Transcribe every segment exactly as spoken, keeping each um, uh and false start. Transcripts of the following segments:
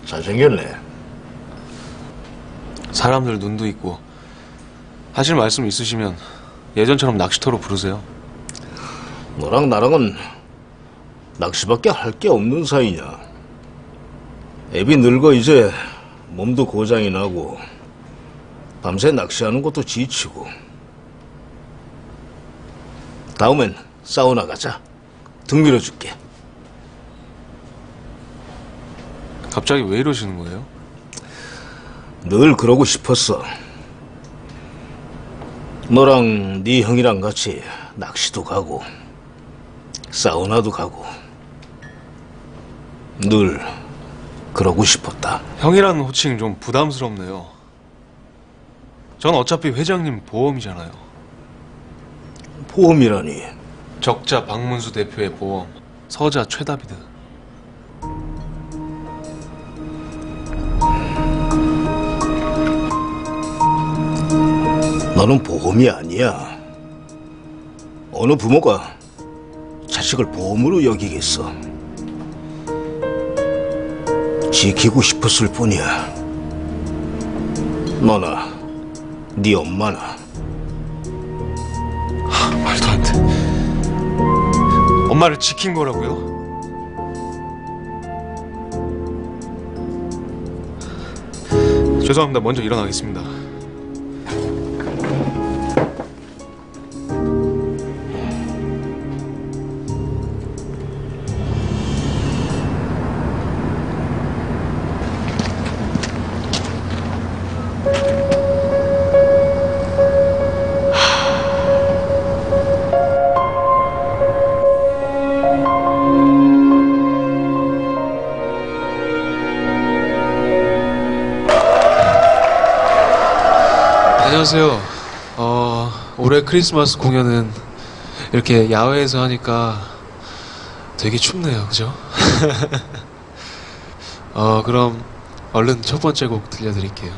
잘생겼네. 사람들 눈도 있고. 하실 말씀 있으시면 예전처럼 낚시터로 부르세요. 너랑 나랑은 낚시밖에 할 게 없는 사이냐. 애비 늙어 이제 몸도 고장이 나고 밤새 낚시하는 것도 지치고. 다음엔 사우나 가자. 등 밀어줄게. 갑자기 왜 이러시는 거예요? 늘 그러고 싶었어. 너랑 네 형이랑 같이 낚시도 가고 사우나도 가고 늘 그러고 싶었다. 형이라는 호칭 좀 부담스럽네요. 전 어차피 회장님 보험이잖아요. 보험이라니. 적자 박문수 대표의 보험, 서자 최다비드. 너는 보험이 아니야. 어느 부모가 자식을 보험으로 여기겠어. 지키고 싶었을 뿐이야. 너나 네 엄마나. 하, 말도 안 돼. 엄마를 지킨 거라고요? 죄송합니다. 먼저 일어나겠습니다. 안녕하세요. 어, 올해 크리스마스 공연은 이렇게 야외에서 하니까 되게 춥네요. 그죠? 어, 그럼 얼른 첫 번째 곡 들려드릴게요.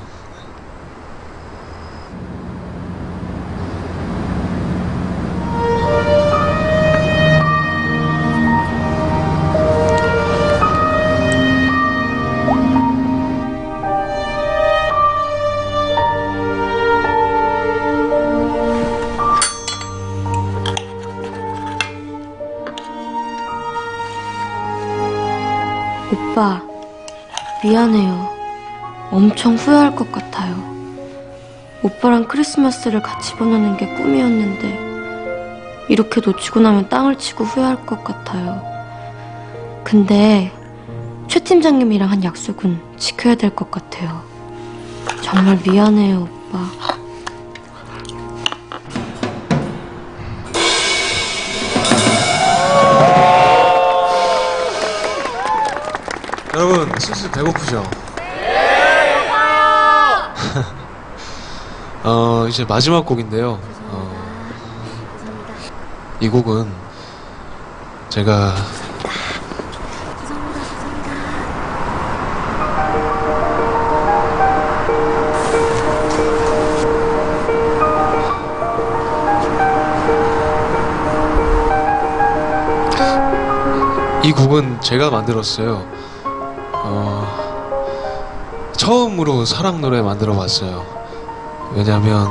오빠, 미안해요. 엄청 후회할 것 같아요. 오빠랑 크리스마스를 같이 보내는 게 꿈이었는데 이렇게 놓치고 나면 땅을 치고 후회할 것 같아요. 근데 최 팀장님이랑 한 약속은 지켜야 될 것 같아요. 정말 미안해요, 오빠. 여러분, 슬슬 배고프죠? 네, 배고파요! 어, 이제 마지막 곡인데요. 어, 이 곡은 제가 이 곡은 제가 만들었어요. 어, 처음으로 사랑 노래 만들어 봤어요. 왜냐면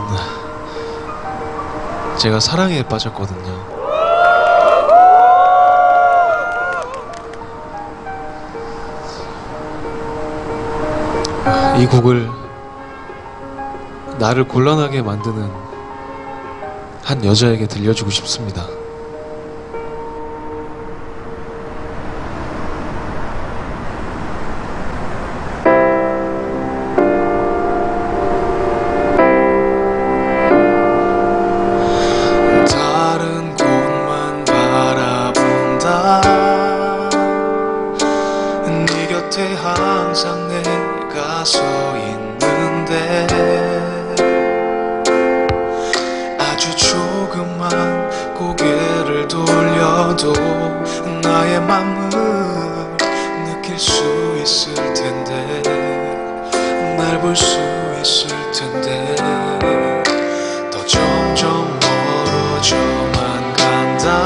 제가 사랑에 빠졌거든요. 이 곡을 나를 곤란하게 만드는 한 여자에게 들려주고 싶습니다. 네 곁에 항상 내가 서 있는데 아주 조금만 고개를 돌려도 나의 맘을 느낄 수 있을 텐데 날 볼 수 있을 텐데 더 점점 멀어져만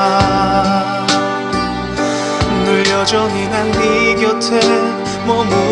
간다. 늘 여전히 난 네 곁에 머무